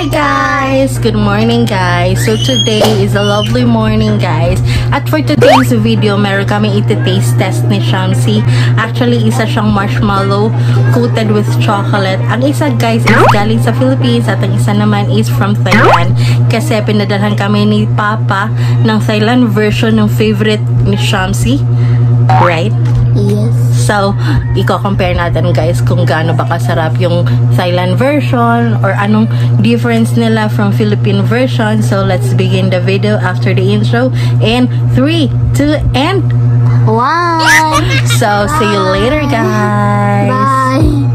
Hi guys! Good morning guys! So today is a lovely morning guys. At for today's video, meron kami iti-taste test ni Shamsi. Actually, isa siyang marshmallow coated with chocolate. Ang isa guys is galing sa Philippines at ang isa naman is from Thailand. Kasi pinadalhan kami ni Papa ng Thailand version ng favorite ni Shamsi. Right? Yes. So, i-compare natin guys kung gaano ba kasarap yung Thailand version or anong difference nila from Philippine version. So, let's begin the video after the intro in 3, 2, and 1. So, see you later guys. Bye.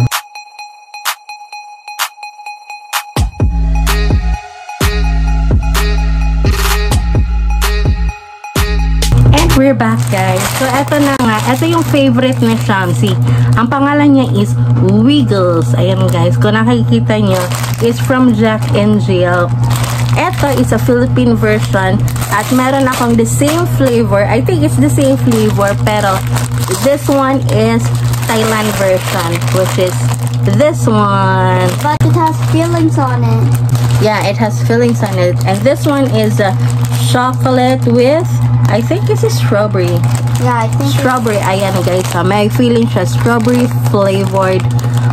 We're back guys. So eto na nga, eto yung favorite ni Shamsi. Ang pangalan niya is Wiggles. Ayan guys, kung nakikita nyo, is from Jack and Jill. Eto is a Philippine version at meron akong the same flavor. I think it's the same flavor, pero this one is Thailand version, which is this one. But it has fillings on it. Yeah, it has fillings on it. And this one is chocolate with, I think this is strawberry. Yeah, I think strawberry. Ayan guys, may feeling siya strawberry flavored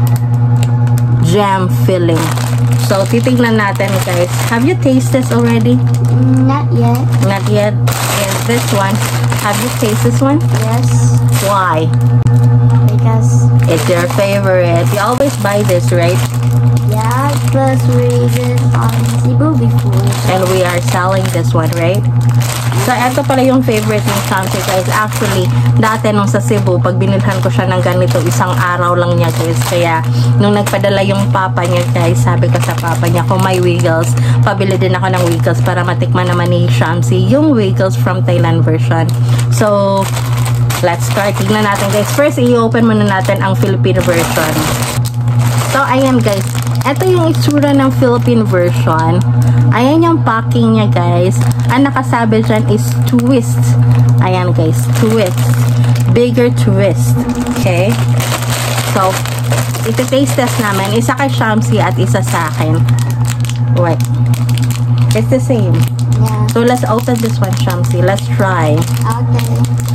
jam filling. So, titignan natin guys. Have you tasted this already? Not yet. Not yet. And this one, have you tasted this one? Yes. Why? Because It's your favorite. You always buy this, right? yeah, plus we did on Cebu before. And we are selling this one, right? So, eto pala yung favorite ng Shamsi guys. Actually, dati nung sa Cebu, pag binilhan ko siya ng ganito, isang araw lang niya guys. Kaya, nung nagpadala yung papa niya guys, sabi ko sa papa niya, kung may Wiggles, pabili din ako ng Wiggles para matikman naman ni Shamsi yung Wiggles from Thailand version. So, let's start. Tignan natin guys. First, i-open muna natin ang Philippine version. So, ayan guys. Ito yung itsura ng Philippine version. Ayan yung packing niya guys. Ang nakasabi dyan is twist. Ayan guys, twist. Bigger twist. Okay? So, iti-taste test namin. Isa kay Shamsi at isa sa akin. Wait. It's the same. Yeah. So, let's open this one, Shamsi. Let's try. Okay.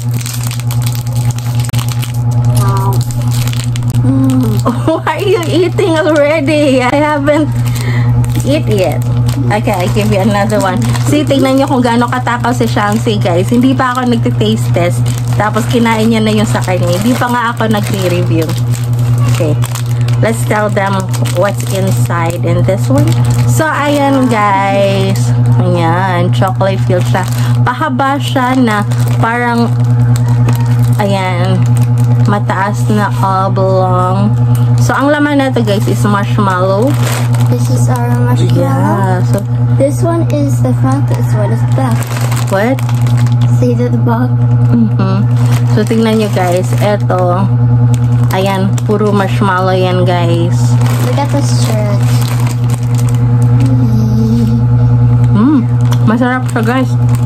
Wow. Why are you eating already? I haven't eat yet. Okay, I give you another one. See, tignan nyo kung gaano katakaw si Shamsi, guys. Hindi pa ako nagtitaste test. Tapos, kinain niya na yung sa kanya. Hindi pa nga ako nagre-review. Okay. Let's tell them what's inside in this one. So, ayan, guys. Ayan. Chocolate filled siya. Pahaba siya na parang, ayan, mataas na oblong. So, ang laman na ito, guys, is marshmallow. This is our marshmallow. Yeah. So, This one is the front, this one is the back. what? See the back? So, tingnan nyo, guys. Ito. Ayan. Puro marshmallow yan, guys. Look at the shirt. Masarap siya, guys.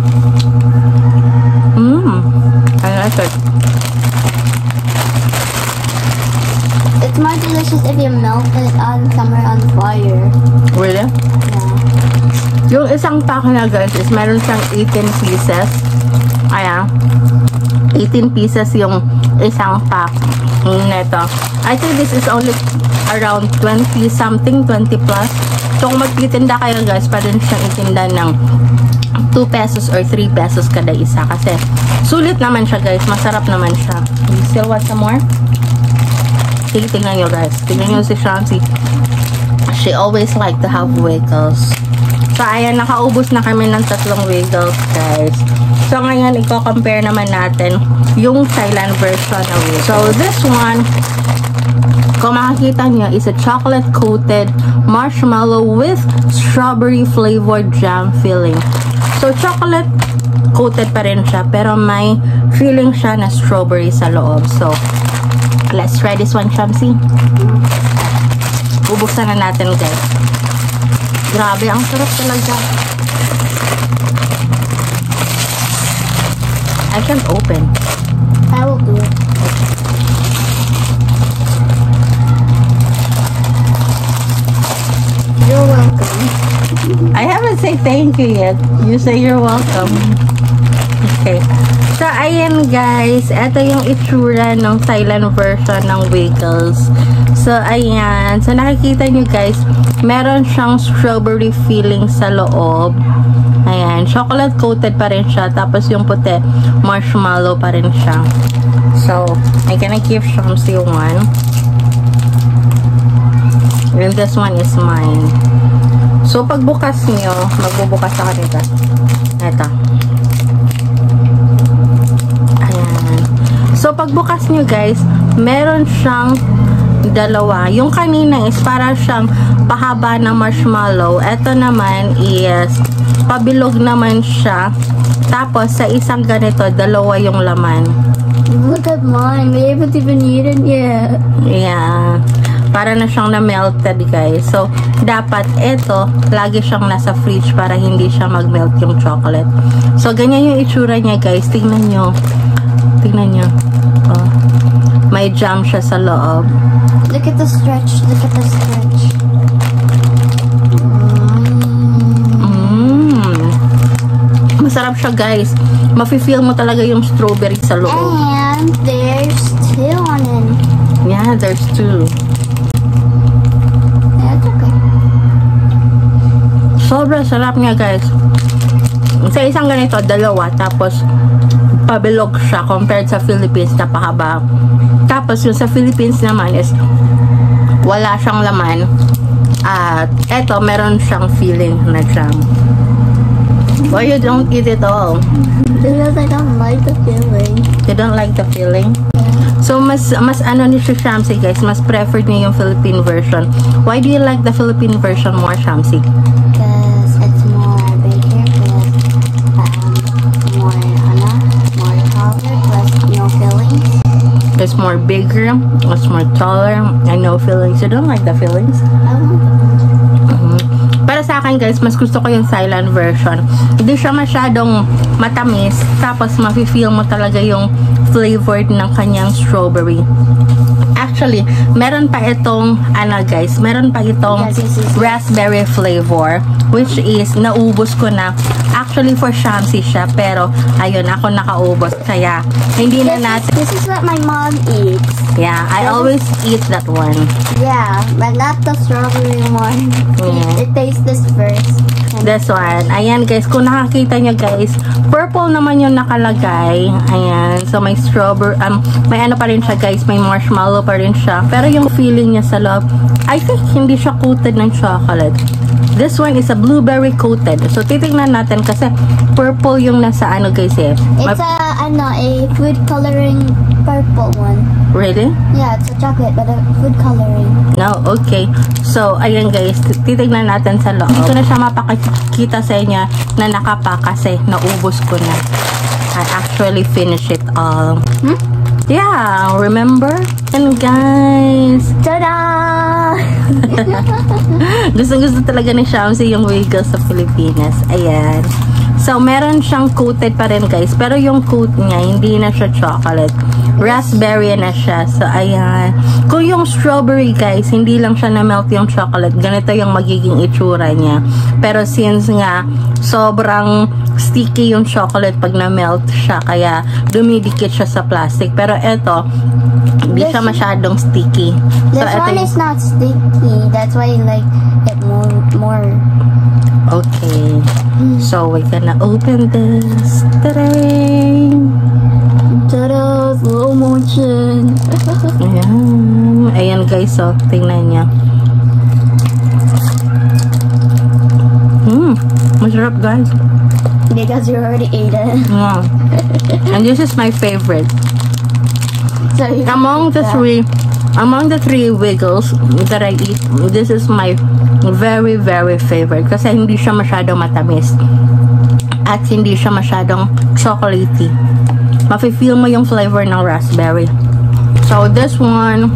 I like it. It's more delicious if you melt it on somewhere on fire. Really? Yeah. Yung isang pack na guys is meron siyang 18 pieces. Ayan. 18 pieces yung isang pack. Neto. I think this is only around 20 something, 20 plus. So kung magtitinda kayo guys, pa rin siyang itinda ng 2 pesos or 3 pesos kada isa. Kasi sulit naman siya guys. Masarap naman siya. You still want some more? Sige, tingnan nyo guys. Tingnan nyo si Shamsi. She always like to have Wiggles. So, ayan, nakaubos na kami ng 3 Wiggles, guys. So, ngayon, i-compare naman natin yung Thailand version ng Wiggles. So, this one, kung makikita nyo, is a chocolate-coated marshmallow with strawberry-flavored jam filling. So, chocolate-coated pa rin siya, pero may feeling siya na strawberry sa loob. So, let's try this one, Shamsi. Bubuksan na natin, guys. Grabe, ang sarap talaga. I can't open. I will do it. You're welcome. I haven't said thank you yet. You say you're welcome. Okay. So, ayan guys. Ito yung itsura ng Thailand version ng Wiggles. So, ayan. So, nakikita nyo guys, meron siyang strawberry filling sa loob. Ayan. Chocolate coated pa rin siya. Tapos yung puti, marshmallow pa rin siya. So, I'm gonna give Shamsi one. And this one is mine. So, pagbukas nyo, magbubukas ako nito. Ito. Ayan. So, pagbukas nyo guys, meron siyang dalawa. Yung kanina is para siyang pahaba ng marshmallow. Ito naman is pabilog naman siya. Tapos, sa isang ganito, dalawa yung laman. Look at mine. We haven't even eaten yet. Yeah. Para na siyang na-melted guys. So, dapat ito, lagi siyang nasa fridge para hindi siya mag-melt yung chocolate. So, ganyan yung itsura niya guys. Tingnan nyo. Tingnan nyo. Oh. May jam siya sa loob. Look at the stretch. Look at the stretch. Masarap siya guys. Mafe-feel mo talaga yung strawberry sa loob. And there's two on it. Yeah, there's two. That's okay. Sobrang sarap niya guys. Sa isang ganito, dalawa. Tapos, pabilog siya compared sa Philippines na pahaba. Tapos, yung sa Philippines naman is wala siyang laman. At eto, meron siyang filling na jam. Why you don't eat it all? Because I don't like the feeling. You don't like the filling? So, mas ano ni Shamsi guys, mas preferred niya yung Philippine version. Why do you like the Philippine version more, Shamsi? Because it's more bigger, more taller, plus no fillings. It's more bigger, it's more taller, and no fillings. You don't like the fillings? I want Para sa akin guys, mas gusto ko yung Thailand version. Hindi siya masyadong matamis. Tapos mafe-feel mo talaga yung flavored ng kanyang strawberry. Actually, meron pa itong, ano guys, meron pa itong raspberry flavor. Which is, naubos ko na. Actually, for Shamsi siya. Pero, ayun, ako nakaubos. Kaya, hindi na natin. This is what my mom eats. Yeah, I always eat that one. Yeah, but not the strawberry one. Yeah. It tastes this first. This one. Ayan guys, kung nakakita nyo guys, purple naman yung nakalagay. Ayan. So may strawberry, may ano pa rin siya guys, may marshmallow pa rin siya. Pero yung feeling niya sa loob, I think hindi siya coated ng chocolate. This one is a blueberry coated. So titingnan natin kasi purple yung nasa ano guys eh. It's a food coloring purple one. Really? Yeah, it's a chocolate but a food coloring. No, okay. So, ayan guys, titignan natin sa loob. Hindi ko na siya mapakita sa inyo na nakapa kasi naubos ko na. I actually finished it all. Yeah, remember? And guys, Ta-da! Gusto talaga ni Shamsi yung Wiggles sa Pilipinas. Ayan. So, meron siyang coated pa rin guys. Pero yung coat niya, hindi na siya chocolate. Raspberry na siya. So, ayan. Kung yung strawberry guys, hindi lang siya na-melt yung chocolate. Ganito yung magiging itsura niya. Pero since nga, sobrang sticky yung chocolate pag na-melt siya. Kaya, dumidikit siya sa plastic. Pero eto, hindi siya masyadong sticky. So, This one is not sticky. That's why I like it more. Okay. So, we're gonna open this. Ta-da! Ta-da! Slow motion. Ayan. Ayan guys, so, tingnan niya. Masarap guys. Because you already ate it. Yeah. And this is my favorite. So Among the three Wiggles that I eat, this is my very, very favorite. Kasi hindi siya masyadong matamis. At hindi siya masyadong chocolatey. Mafe-feel mo yung flavor ng raspberry. So, this one,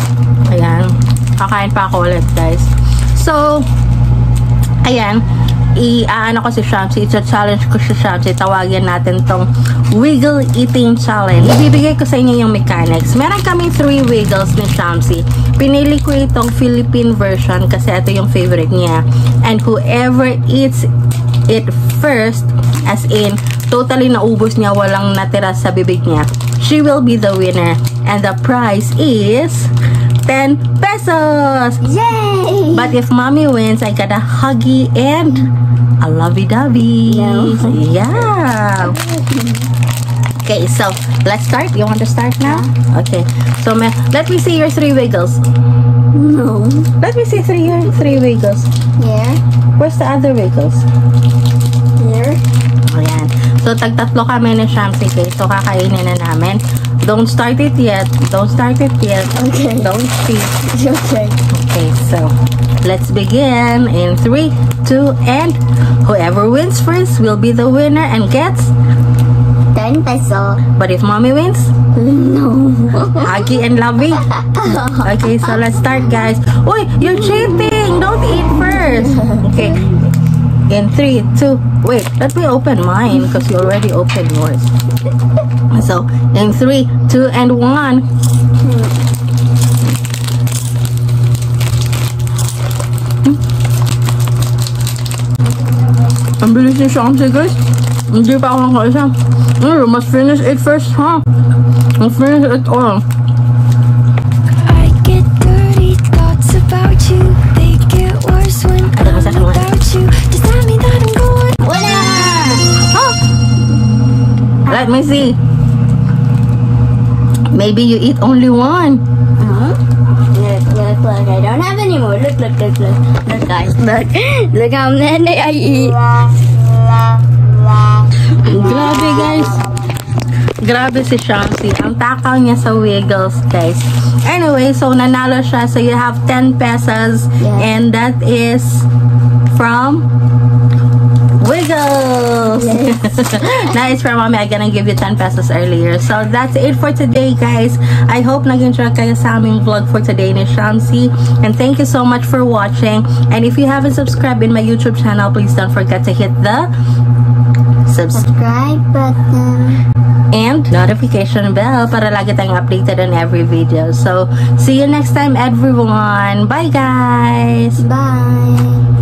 ayan. Kakain pa ako ulit, guys. So, ayan. ano ko si Shamsi, i-challenge ko si Shamsi, tawagin natin tong Wiggle Eating Challenge. Ibibigay ko sa inyo yung mechanics. Meron kaming 3 wiggles ni Shamsi. Pinili ko itong Philippine version kasi ito yung favorite niya. And whoever eats it first, as in, totally naubos niya, walang natira sa bibig niya, she will be the winner. And the prize is 10 pesos! Yay! But if mommy wins, I got a huggy and a lovey-dovey. No. Yeah. Okay, so let's start. You want to start now? Okay. So let me see your 3 wiggles. No. Let me see your 3 wiggles. Here. Where's the other wiggles? Here. Ayan. So tagtatlo kami ni Shamsi. Okay, so kakainin na namin. Don't start it yet. Don't start it yet. Okay. Don't speak. Okay. Okay, so let's begin in 3, 2, and whoever wins first will be the winner and gets 10 peso. But if mommy wins, No. huggy and lovey. Okay, so let's start, guys. Uy, you're cheating. Don't eat first. Okay. In 3, 2, wait, let me open mine because you already opened yours. So, in 3, 2, and 1. Ang bilis ni Shamsi, guys. Hindi pa ako nakaisa. You must finish it first, huh? Must finish it all. I get dirty thoughts about you. They get worse when I'm without you. Does that mean that I'm going? Let me see. Maybe you eat only one. Look. I don't have any more. Look, guys. Look how many I eat. Grabe, guys. Grabe si Shamsi. Ang takaw niya sa wiggles, guys. Anyway, so nanalo siya. So you have 10 pesos. Yeah. And that is from Wiggles. Yes. That is from mommy. I'm gonna give you 10 pesos earlier. So that's it for today, guys. I hope nag-enjoy kayo sa aming vlog for today ni Shamsi. And thank you so much for watching. And if you haven't subscribed in my YouTube channel, please don't forget to hit the Subscribe button and notification bell para lagi tayong updated on every video. So see you next time, everyone. Bye, guys. Bye.